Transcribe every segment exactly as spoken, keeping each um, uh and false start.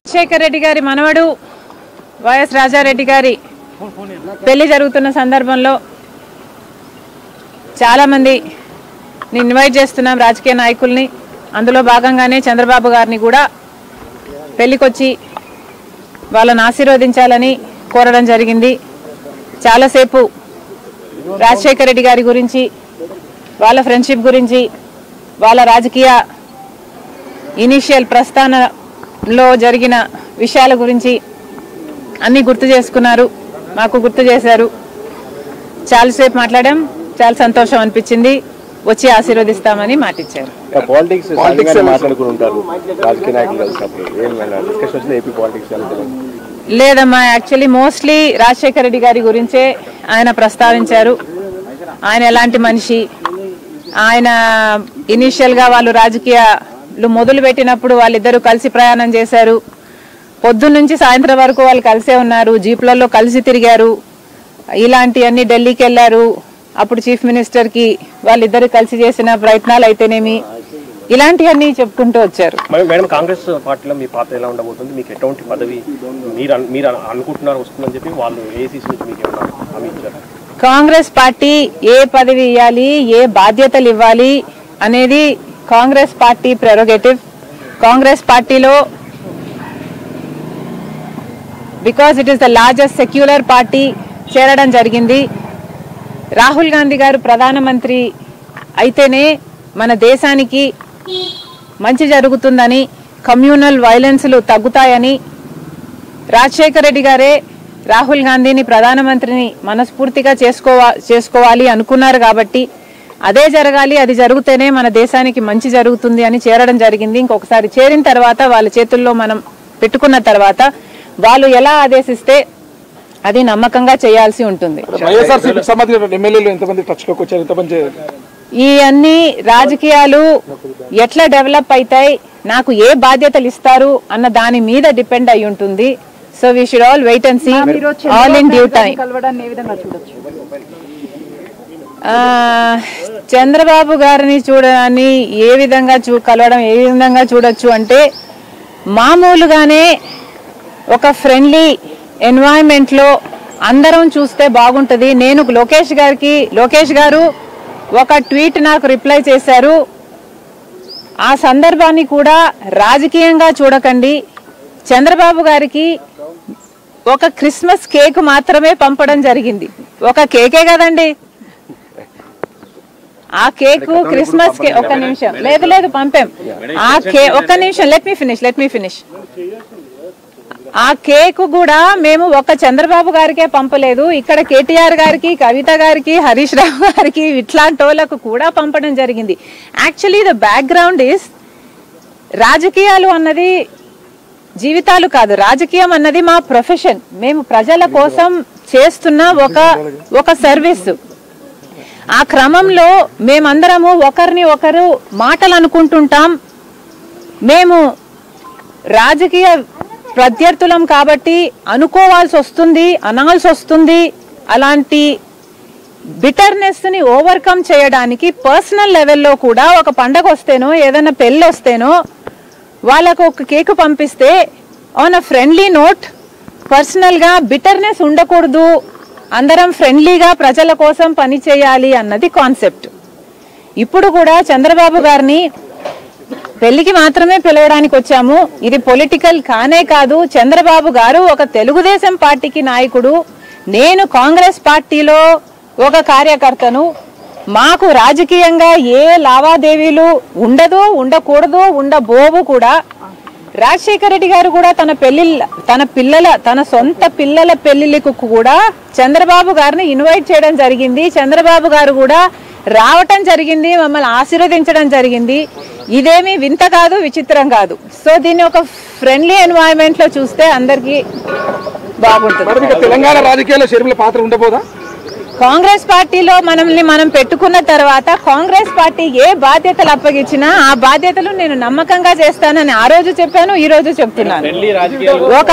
రాజశేఖర్ రెడ్డి గారి మనవడు వైఎస్ రాజారెడ్డి గారి పెళ్లి జరుగుతున్న సందర్భంలో చాలామంది ఇన్వైట్ చేస్తున్నాం రాజకీయ నాయకుల్ని. అందులో భాగంగానే చంద్రబాబు గారిని కూడా పెళ్లికొచ్చి వాళ్ళని ఆశీర్వదించాలని కోరడం జరిగింది. చాలాసేపు రాజశేఖర్ రెడ్డి గారి గురించి, వాళ్ళ ఫ్రెండ్షిప్ గురించి, వాళ్ళ రాజకీయ ఇనిషియల్ ప్రస్థానంలో జరిగిన విషయాల గురించి అన్నీ గుర్తు చేసుకున్నారు, మాకు గుర్తు చేశారు. చాలాసేపు మాట్లాడాం, చాలా సంతోషం అనిపించింది. వచ్చి ఆశీర్వదిస్తామని మాటిచ్చారు. లేదమ్మా, యాక్చువల్లీ మోస్ట్లీ రాజశేఖర్ రెడ్డి గారి గురించే ఆయన ప్రస్తావించారు. ఆయన ఎలాంటి మనిషి, ఆయన ఇనీషియల్గా వాళ్ళు రాజకీయాలు మొదలు పెట్టినప్పుడు వాళ్ళిద్దరూ కలిసి ప్రయాణం చేశారు. పొద్దున్న నుంచి సాయంత్రం వరకు వాళ్ళు కలిసే ఉన్నారు, జీప్లలో కలిసి తిరిగారు. ఇలాంటివన్నీ ఢిల్లీకి వెళ్ళారు. అప్పుడు చీఫ్ మినిస్టర్కి వాళ్ళిద్దరు కలిసి చేసిన ప్రయత్నాలు అయితేనేమి, ఇలాంటివన్నీ చెప్పుకుంటూ వచ్చారు. మేడం, కాంగ్రెస్ పార్టీలో మీ పాత్ర ఎలా ఉండబోతుంది? మీకు ఎటువంటి పదవి మీరు మీరు అనుకుంటున్నారు వస్తుందని చెప్పి వాళ్ళు ఏసీసీ నుంచి మీకు ఏమైనా హామీ ఇచ్చారు? కాంగ్రెస్ పార్టీ ఏ పదవి ఇవ్వాలి, ఏ బాధ్యతలు ఇవ్వాలి అనేది కాంగ్రెస్ పార్టీ ప్రెరోగేటివ్. కాంగ్రెస్ పార్టీలో because it is the largest secular party చేరడం జరిగింది. రాహుల్ గాంధీ గారు ప్రధానమంత్రి అయితేనే మన దేశానికి మంచి జరుగుతుందని, కమ్యూనల్ వైలెన్స్లు తగ్గుతాయని రాజశేఖర్ రెడ్డి గారే రాహుల్ గాంధీని ప్రధానమంత్రిని మనస్ఫూర్తిగా చేసుకోవా చేసుకోవాలి అనుకున్నారు. కాబట్టి అదే జరగాలి, అది జరిగితేనే మన దేశానికి మంచి జరుగుతుంది అని చేరడం జరిగింది. ఇంకొకసారి చేరిన తర్వాత వాళ్ళ చేతుల్లో మనం పెట్టుకున్న తర్వాత వాళ్ళు ఎలా ఆదేశిస్తే అది నమ్మకంగా చేయాల్సి ఉంటుంది. ఈ అన్ని రాజకీయాలు ఎట్లా డెవలప్ అవుతాయి, నాకు ఏ బాధ్యతలు ఇస్తారు అన్న దాని మీద డిపెండ్ అయి ఉంటుంది. So we should all wait and see all in due time. Chandrababu గారిని చూడని ఏ విధంగా చూ కలవడం ఏ విధంగా చూడొచ్చు అంటే, మామూలుగానే ఒక ఫ్రెండ్లీ ఎన్వైరన్మెంట్లో అందరం చూస్తే బాగుంటుంది. నేను లోకేష్ గారికి లోకేష్ గారు ఒక ట్వీట్ నాకు రిప్లై చేశారు. ఆ సందర్భాన్ని కూడా రాజకీయంగా చూడకండి. చంద్రబాబు గారికి ఒక క్రిస్మస్ కేక్ మాత్రమే పంపడం జరిగింది. ఒక కేకే కదండి, ఆ కేకు క్రిస్మస్ కే. ఒక్క నిమిషం, లేదు లేదు పంపాం. ఆ కే ఒక్క నిమిషం, let me finish let me finish ఆ కేకు కూడా మేము ఒక చంద్రబాబు గారికే పంపలేదు. ఇక్కడ కేటీఆర్ గారికి, కవిత గారికి, హరీష్ రావు గారికి, ఇట్లాంటి వాళ్ళకు కూడా పంపడం జరిగింది. యాక్చువల్లీ ద బ్యాక్గ్రౌండ్ ఈస్, రాజకీయాలు అన్నది జీవితాలు కాదు, రాజకీయం అన్నది మా ప్రొఫెషన్. మేము ప్రజల కోసం చేస్తున్న ఒక ఒక సర్వీస్. ఆ క్రమంలో మేమందరము ఒకరిని ఒకరు మాటలు అనుకుంటుంటాం. మేము రాజకీయ ప్రత్యర్థులం కాబట్టి అనుకోవాల్సి వస్తుంది, అనాల్సి వస్తుంది. అలాంటి బిటర్నెస్ ని ఓవర్కమ్ చేయడానికి పర్సనల్ లెవెల్లో కూడా ఒక పండగ వస్తేనో ఏదైనా పెళ్ళి వస్తేనో వాళ్ళకు ఒక కేకు పంపిస్తే ఆన్ అ ఫ్రెండ్లీ నోట్, పర్సనల్గా బిటర్నెస్ ఉండకూడదు, అందరం ఫ్రెండ్లీగా ప్రజల కోసం పని చేయాలి అన్నది కాన్సెప్ట్. ఇప్పుడు కూడా చంద్రబాబు గారిని పెళ్లికి మాత్రమే పిలవడానికి వచ్చాము. ఇది పొలిటికల్ కానే కాదు. చంద్రబాబు గారు ఒక తెలుగుదేశం పార్టీకి నాయకుడు, నేను కాంగ్రెస్ పార్టీలో ఒక కార్యకర్తను. మాకు రాజకీయంగా ఏ లావాదేవీలు ఉండదు, ఉండకూడదు, ఉండబోవు కూడా. రాజశేఖర్ రెడ్డి గారు కూడా తన పెళ్లి తన పిల్లల తన సొంత పిల్లల పెళ్లిళ్ళకు కూడా చంద్రబాబు గారిని ఇన్వైట్ చేయడం జరిగింది. చంద్రబాబు గారు కూడా రావటం జరిగింది, మమ్మల్ని ఆశీర్వదించడం జరిగింది. ఇదేమీ వింత కాదు, విచిత్రం కాదు. సో దీన్ని ఒక ఫ్రెండ్లీ ఎన్వైరన్మెంట్ లో చూస్తే అందరికి బాగుంటుంది. తెలంగాణ రాజకీయాల్లో షర్మిల పాత్ర ఉండబోదా? కాంగ్రెస్ పార్టీలో మనల్ని మనం పెట్టుకున్న తర్వాత కాంగ్రెస్ పార్టీ ఏ బాధ్యతలు అప్పగించినా ఆ బాధ్యతలు నేను నమ్మకంగా చేస్తానని ఆ రోజు చెప్పాను, ఈ రోజు చెప్తున్నాను. ఒక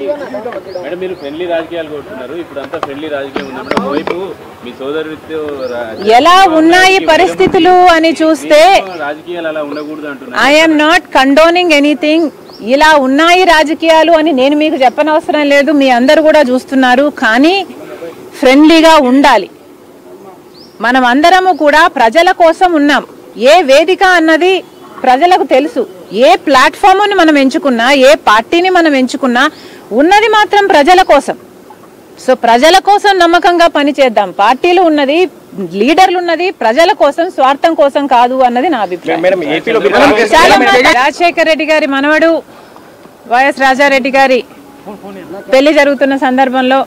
ఎలా ఉన్నాయి పరిస్థితులు అని చూస్తే ఐఎమ్ నాట్ కండోనింగ్ ఎనీథింగ్. ఇలా ఉన్నాయి రాజకీయాలు అని నేను మీకు చెప్పనవసరం లేదు, మీ అందరూ కూడా చూస్తున్నారు. కానీ ఫ్రెండ్లీగా ఉండాలి. మనం అందరము కూడా ప్రజల కోసం ఉన్నాం. ఏ వేదిక అన్నది ప్రజలకు తెలుసు. ఏ ప్లాట్ఫామ్ని మనం ఎంచుకున్నా, ఏ పార్టీని మనం ఎంచుకున్నా ఉన్నది మాత్రం ప్రజల కోసం. సో ప్రజల కోసం నమ్మకంగా పనిచేద్దాం. పార్టీలు ఉన్నది, లీడర్లు ఉన్నది ప్రజల కోసం, స్వార్థం కోసం కాదు అన్నది నా అభిప్రాయం. రాజశేఖర రెడ్డి గారి మనవడు వైఎస్ రాజారెడ్డి గారి పెళ్లి జరుగుతున్న సందర్భంలో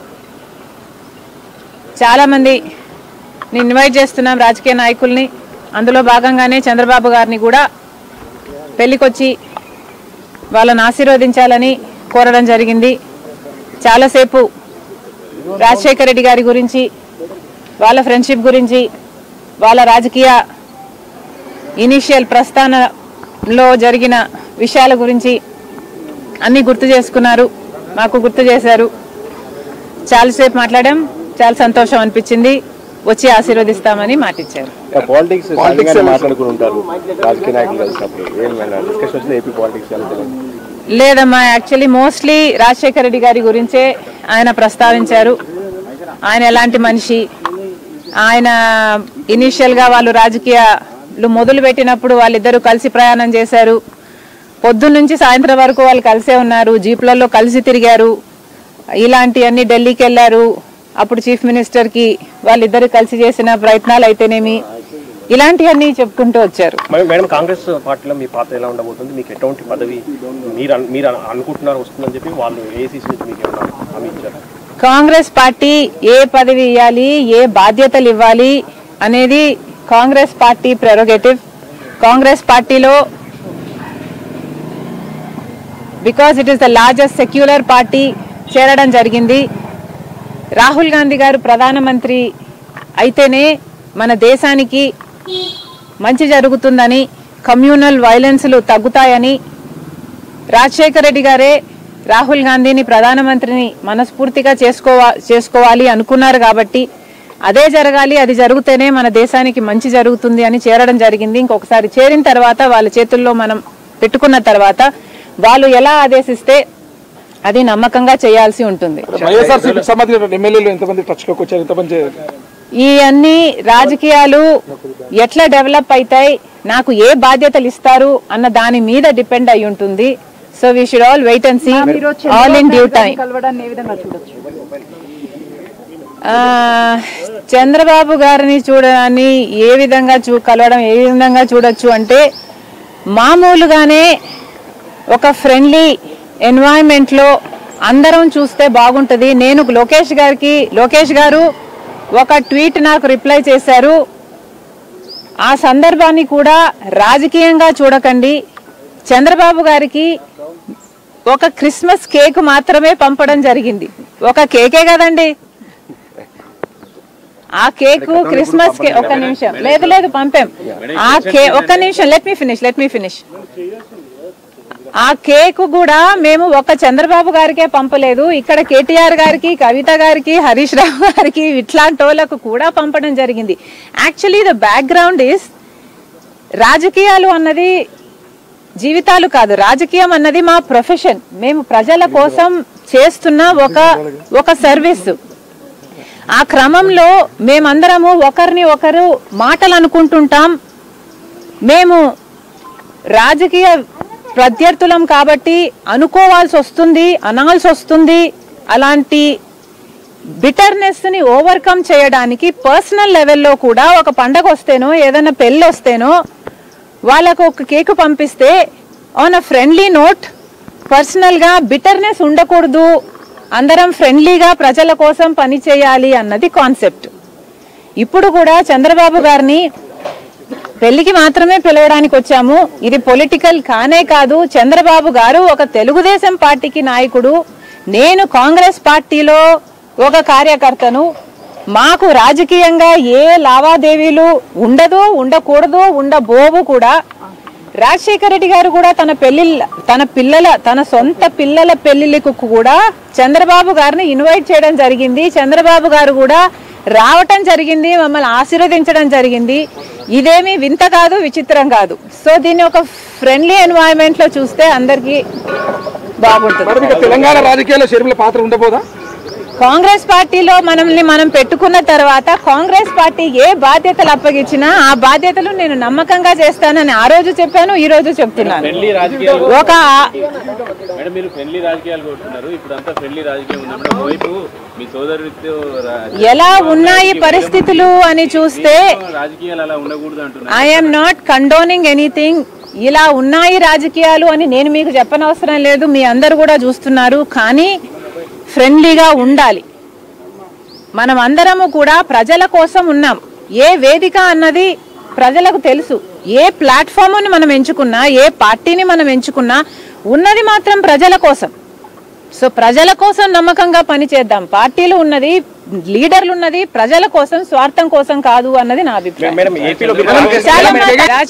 చాలా మంది ఇన్వైట్ చేస్తున్నాం రాజకీయ నాయకుల్ని. అందులో భాగంగానే చంద్రబాబు గారిని కూడా పెళ్లికొచ్చి వాళ్ళని ఆశీర్వదించాలని కోరడం జరిగింది. చాలాసేపు రాజశేఖర రెడ్డి గారి గురించి, వాళ్ళ ఫ్రెండ్షిప్ గురించి, వాళ్ళ రాజకీయ ఇనిషియల్ ప్రస్థానంలో జరిగిన విషయాల గురించి అన్నీ గుర్తు చేసుకున్నారు, మాకు గుర్తు చేశారు. చాలాసేపు మాట్లాడాం, చాలా సంతోషం అనిపించింది. వచ్చి ఆశీర్వదిస్తామని మాటిచ్చారు. లేదమ్మా, యాక్చువల్లీ మోస్ట్లీ రాజశేఖర రెడ్డి గారి గురించే ఆయన ప్రస్తావించారు. ఆయన ఎలాంటి మనిషి, ఆయన ఇనీషియల్గా వాళ్ళు రాజకీయాలు మొదలు పెట్టినప్పుడు వాళ్ళిద్దరూ కలిసి ప్రయాణం చేశారు. పొద్దున్న నుంచి సాయంత్రం వరకు వాళ్ళు కలిసే ఉన్నారు, జీప్లలో కలిసి తిరిగారు. ఇలాంటివన్నీ ఢిల్లీకి వెళ్ళారు. అప్పుడు చీఫ్ మినిస్టర్కి వాళ్ళిద్దరు కలిసి చేసిన ప్రయత్నాలు అయితేనేమి, ఇలాంటివన్నీ చెప్పుకుంటూ వచ్చారు. మేడం, కాంగ్రెస్ పార్టీలో మీ పాత్ర ఎలా ఉండబోతుంది? మీకు ఎటువంటి పదవి మీరు మీరు అనుకుంటున్నారు వస్తుందని చెప్పి వాళ్ళు ఏసీసీ నుంచి మీకు ఏమైనా హామీ ఇచ్చారు? కాంగ్రెస్ పార్టీ ఏ పదవి ఇవ్వాలి, ఏ బాధ్యతలు ఇవ్వాలి అనేది కాంగ్రెస్ పార్టీ ప్రెరోగేటివ్. కాంగ్రెస్ పార్టీలో because it is the largest secular party చేరడం జరిగింది. రాహుల్ గాంధీ గారు ప్రధానమంత్రి అయితేనే మన దేశానికి మంచి జరుగుతుందని, కమ్యూనల్ వైలెన్స్లు తగ్గుతాయని రాజశేఖర రెడ్డి గారే రాహుల్ గాంధీని ప్రధానమంత్రిని మనస్ఫూర్తిగా చేసుకోవా చేసుకోవాలి అనుకున్నారు. కాబట్టి అదే జరగాలి, అది జరిగితేనే మన దేశానికి మంచి జరుగుతుంది అని చేరడం జరిగింది. ఇంకొకసారి చేరిన తర్వాత వాళ్ళ చేతుల్లో మనం పెట్టుకున్న తర్వాత వాళ్ళు ఎలా ఆదేశిస్తే అది నమ్మకంగా చేయాల్సి ఉంటుంది. ఈ అన్ని రాజకీయాలు ఎట్లా డెవలప్ అవుతాయి, నాకు ఏ బాధ్యతలు ఇస్తారు అన్న దాని మీద డిపెండ్ అయి ఉంటుంది. So we should all wait and see all in due time. Chandrababu గారిని చూడడాన్ని ఏ విధంగా చూ కలవడం ఏ విధంగా చూడొచ్చు అంటే, మామూలుగానే ఒక ఫ్రెండ్లీ ఎన్వైరన్మెంట్లో అందరం చూస్తే బాగుంటుంది. నేను లోకేష్ గారికి లోకేష్ గారు ఒక ట్వీట్ నాకు రిప్లై చేశారు. ఆ సందర్భాన్ని కూడా రాజకీయంగా చూడకండి. చంద్రబాబు గారికి ఒక క్రిస్మస్ కేక్ మాత్రమే పంపడం జరిగింది. ఒక కేకే కదండి, ఆ కేక్ క్రిస్మస్ కే ఒక్క నిమిషం లేదు లేదు పంపాం. ఆ కే ఒక్క నిమిషం let me finish let me finish ఆ కేక్ కూడా మేము ఒక చంద్రబాబు గారికే పంపలేదు. ఇక్కడ కేటీఆర్ గారికి, కవిత గారికి, హరీష్ రావు గారికి, ఇట్లాంటి వాళ్ళకు కూడా పంపడం జరిగింది. యాక్చువల్లీ ద బ్యాక్గ్రౌండ్ ఈస్, రాజకీయాలు అన్నది జీవితాలు కాదు, రాజకీయం అన్నది మా ప్రొఫెషన్. మేము ప్రజల కోసం చేస్తున్న ఒక ఒక సర్వీస్. ఆ క్రమంలో మేమందరము ఒకరిని ఒకరు మాటలు అనుకుంటుంటాం. మేము రాజకీయ ప్రత్యర్థులం కాబట్టి అనుకోవాల్సి వస్తుంది, అనాల్సి వస్తుంది. అలాంటి బిటర్నెస్ని ఓవర్కమ్ చేయడానికి పర్సనల్ లెవెల్లో కూడా ఒక పండగ వస్తేనో ఏదైనా పెళ్ళి వస్తేనో వాళ్ళకు ఒక కేక్ పంపిస్తే ఆన్ అ ఫ్రెండ్లీ నోట్, పర్సనల్గా బిటర్నెస్ ఉండకూడదు, అందరం ఫ్రెండ్లీగా ప్రజల కోసం పని చేయాలి అన్నది కాన్సెప్ట్. ఇప్పుడు కూడా చంద్రబాబు గారిని పెళ్లికి మాత్రమే పిలవడానికి వచ్చాము. ఇది పొలిటికల్ కానే కాదు. చంద్రబాబు గారు ఒక తెలుగుదేశం పార్టీకి నాయకుడు, నేను కాంగ్రెస్ పార్టీలో ఒక కార్యకర్తను. మాకు రాజకీయంగా ఏ లావాదేవీలు ఉండదు, ఉండకూడదు, ఉండబోవు కూడా. రాజశేఖర రెడ్డి గారు కూడా తన పెళ్లి తన పిల్లల తన సొంత పిల్లల పెళ్లిళ్ళకు కూడా చంద్రబాబు గారిని ఇన్వైట్ చేయడం జరిగింది. చంద్రబాబు గారు కూడా రావటం జరిగింది, మమ్మల్ని ఆశీర్వదించడం జరిగింది. ఇదేమి వింత కాదు, విచిత్రం కాదు. సో దీన్ని ఒక ఫ్రెండ్లీ ఎన్వైరన్మెంట్ లో చూస్తే అందరికి బాగుంటుంది. తెలంగాణ రాజకీయాల్లో షర్మిల పాత్ర ఉండబోదా? కాంగ్రెస్ పార్టీలో మనల్ని మనం పెట్టుకున్న తర్వాత కాంగ్రెస్ పార్టీ ఏ బాధ్యతలు అప్పగించినా ఆ బాధ్యతలు నేను నమ్మకంగా చేస్తానని ఆ రోజు చెప్పాను, ఈ రోజు చెప్తున్నాను. ఒక ఎలా ఉన్నాయి పరిస్థితులు అని చూస్తే ఐఎమ్ నాట్ కండోనింగ్ ఎనీథింగ్. ఇలా ఉన్నాయి రాజకీయాలు అని నేను మీకు చెప్పనవసరం లేదు, మీ అందరు కూడా చూస్తున్నారు. కానీ ఫ్రెండ్లీగా ఉండాలి. మనం అందరము కూడా ప్రజల కోసం ఉన్నాం. ఏ వేదిక అన్నది ప్రజలకు తెలుసు. ఏ ప్లాట్ఫామ్ని మనం ఎంచుకున్నా, ఏ పార్టీని మనం ఎంచుకున్నా ఉన్నది మాత్రం ప్రజల కోసం. సో ప్రజల కోసం నమ్మకంగా పనిచేద్దాం. పార్టీలు ఉన్నది, లీడర్లు ఉన్నది ప్రజల కోసం, స్వార్థం కోసం కాదు అన్నది నా అభిప్రాయం.